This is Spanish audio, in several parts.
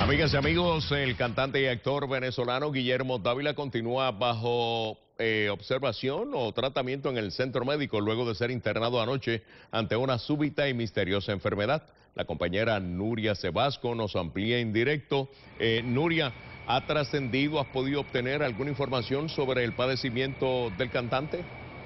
Amigas y amigos, el cantante y actor venezolano Guillermo Dávila continúa bajo observación o tratamiento en el centro médico luego de ser internado anoche ante una súbita y misteriosa enfermedad. La compañera Nuria Sebasco nos amplía en directo. Nuria, ¿ha trascendido, has podido obtener alguna información sobre el padecimiento del cantante?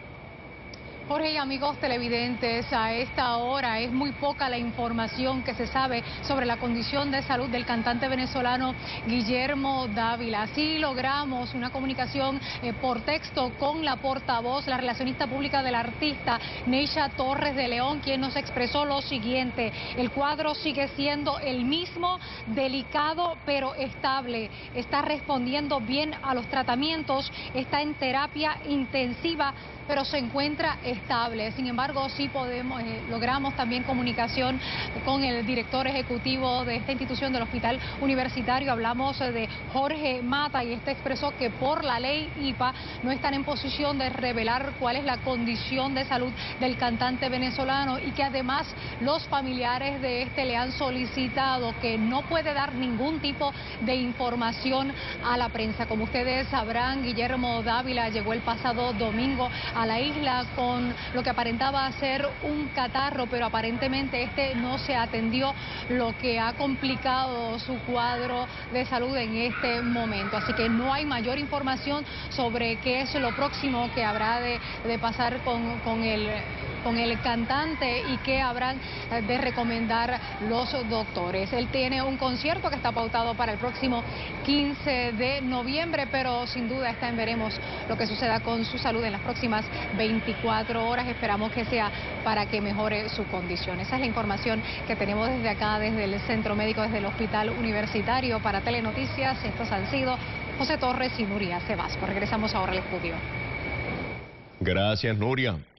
Jorge y amigos televidentes, a esta hora es muy poca la información que se sabe sobre la condición de salud del cantante venezolano Guillermo Dávila. Sí logramos una comunicación por texto con la portavoz, la relacionista pública del artista, Neisha Torres de León, quien nos expresó lo siguiente: el cuadro sigue siendo el mismo, delicado pero estable, está respondiendo bien a los tratamientos, está en terapia intensiva, pero se encuentra estable. Sin embargo, sí logramos también comunicación con el director ejecutivo de esta institución, del Hospital Universitario. Hablamos de Jorge Mata, y este expresó que por la ley IPA no están en posición de revelar cuál es la condición de salud del cantante venezolano, y que además los familiares de este le han solicitado que no puede dar ningún tipo de información a la prensa. Como ustedes sabrán, Guillermo Dávila llegó el pasado domingo a la isla con lo que aparentaba ser un catarro, pero aparentemente este no se atendió, lo que ha complicado su cuadro de salud en este momento. Así que no hay mayor información sobre qué es lo próximo que habrá de pasar con el cantante y qué habrán de recomendar los doctores. Él tiene un concierto que está pautado para el próximo 15 de noviembre, pero sin duda está en veremos lo que suceda con su salud en las próximas 24 horas. Esperamos que sea para que mejore su condición. Esa es la información que tenemos desde acá, desde el centro médico, desde el Hospital Universitario. Para Telenoticias, estos han sido José Torres y Nuria Sebasco. Regresamos ahora al estudio. Gracias, Nuria.